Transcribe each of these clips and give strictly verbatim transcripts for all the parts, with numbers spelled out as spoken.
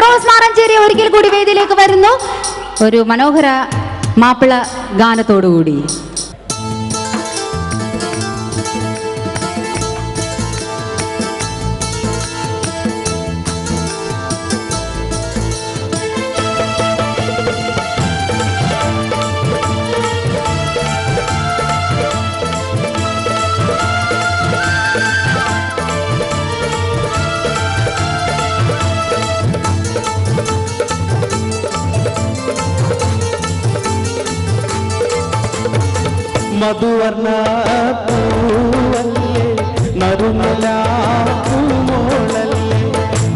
ഫിറോസ് മാറഞ്ചേരി ഒരിക്കൽ കൂടി വേദിയിലേക്ക് വരുന്നു ഒരു മനോഹര മാപ്പിള ഗാനത്തോടുകൂടി. മധുവർണ്ണ പൂവല്ലേ നറുമല പൂമോളല്ലേ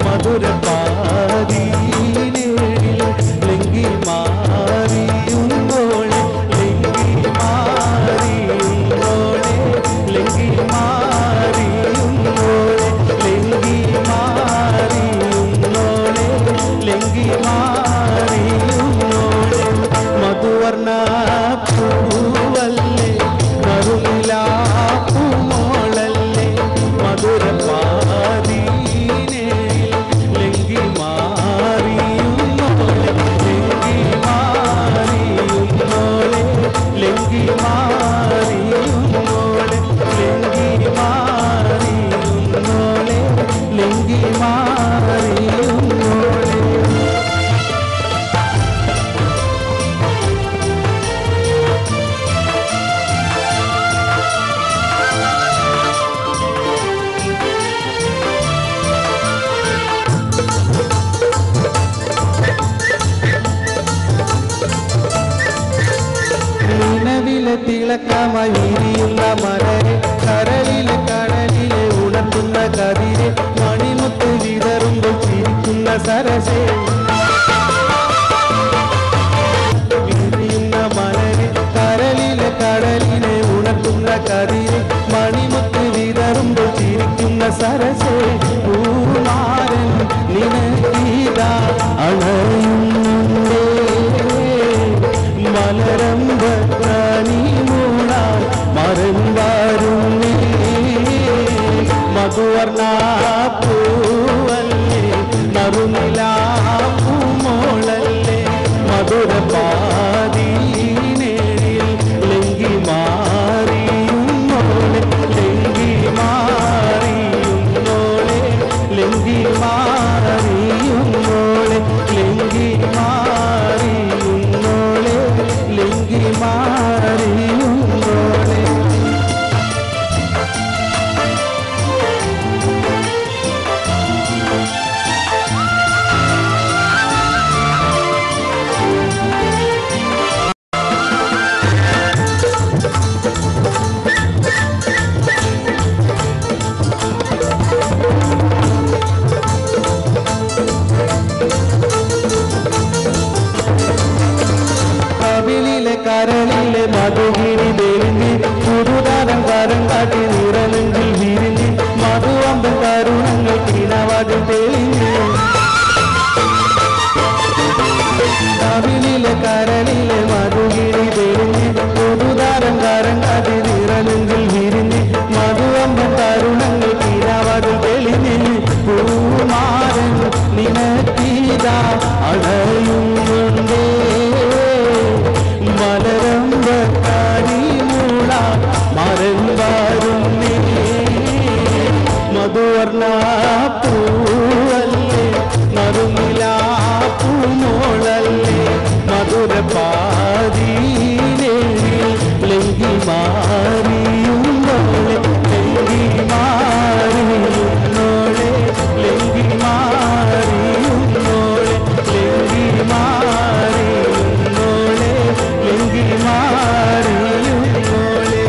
മധുരപാതീനേഴിൽ ലെങ്കി മാറിയുന്നോളെ ലെങ്കി മാറിയുന്നോളെ ലെങ്കി മാറിയുന്നോളെ ലെങ്കി മാറിയുന്നോളെ ലെങ്കി മാറിയുന്നോളെ മധുവർണ്ണ പൂവല്ലേ പൂമോളല്ലേ മധുരപാതീനേഴിൽ ലെങ്കി മാറിയുന്നോളെ ലെങ്കി മാറിയുന്നോളെ ലെങ്കി മാറിയുന്നോളെ ലെങ്കി മാറിയുന്നോളെ ലെങ്കി മാറിയുന്നോളെ. തിളക്കമായി വിരിയുന്ന മലരെ കരളിലെ കടലിലെ ഉണർത്തുന്ന കതിരെ മണിമുത്ത് വിതറുമ്പോൾ ചിരിക്കുന്ന സരസേ വിരിയുന്ന മലരെ കരളിലെ കടലിലെ ഉണർത്തുന്ന കതിരെ മണിമുത്ത് വിതറുമ്പോൾ ചിരിക്കുന്ന സരസേ പൂമാരൻ നിനക്കീതാ അണയുന്നേ മലരമ്പ മറന്താരുന്നേ മധുവർണ്ണ പൂവല്ലേ നറുനില പൂമോളല്ലേ മധുരപാതീനേഴിൽ ലെങ്കി മാറിയുന്നോളെ ലെങ്കി മാറിയുന്നോളെ ലെങ്കി മാറിയുന്നോളെ ലെങ്കി മാറിയുന്നോളെ ലെങ്കി മാറിയുന്നോളെ. കരളിലെ മധുഗിരി തെളിഞ്ഞ് പുതുതാരം കരം കാട്ടി നിറനെങ്കിൽ വിരിഞ്ഞ് മധുവമ്പൻ കരുണങ്ങൾ കിണവാതിൽ തെളിഞ്ഞ് കവിളിലെ കരളിലെ മധുഗിരി തെളിഞ്ഞ് പുതുതാരം കരം കാട്ടി നിറനെങ്കിൽ വിരിഞ്ഞ് മധുവമ്പൻ കരുണങ്ങൾ കിണവാതിൽ തെളിഞ്ഞ് പൂമാരൻ നിനക്കീതാ അണയുന്നുണ്ടേ മലരമ്പ കാരിമൂള മറന്താരുന്നേ മധുവർണ്ണ പൂവല്ലേ നറുനില പൂമോളല്ലേ മധുരപാതീനേഴിൽ ലെങ്കി മാറിയുന്നോളെ ലെങ്കി മാറിയുന്നോളെ ലെങ്കി മാറിയുന്നോളെ ലെങ്കി മാറിയുന്നോളെ ലെങ്കി മാറിയുന്നോളെ.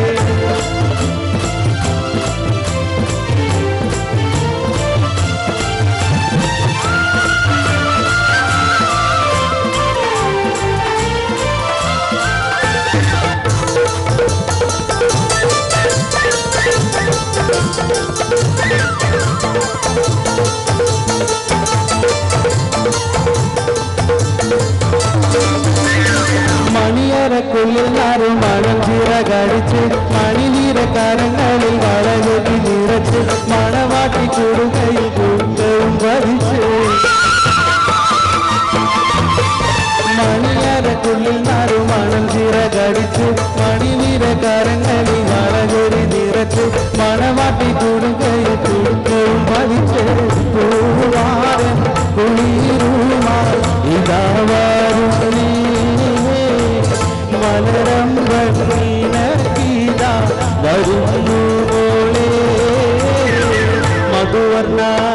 മണിയറക്കുള്ളിൽ നാരും മണഞ്ചിറകടിച്ച് മണിനീര കരങ്ങളിൽ വളകെട്ടി നിറച്ച് മണവാട്ടി കൊടുക്കയിൽ കുന്തവും വരിച്ച് മധുവർണ്ണ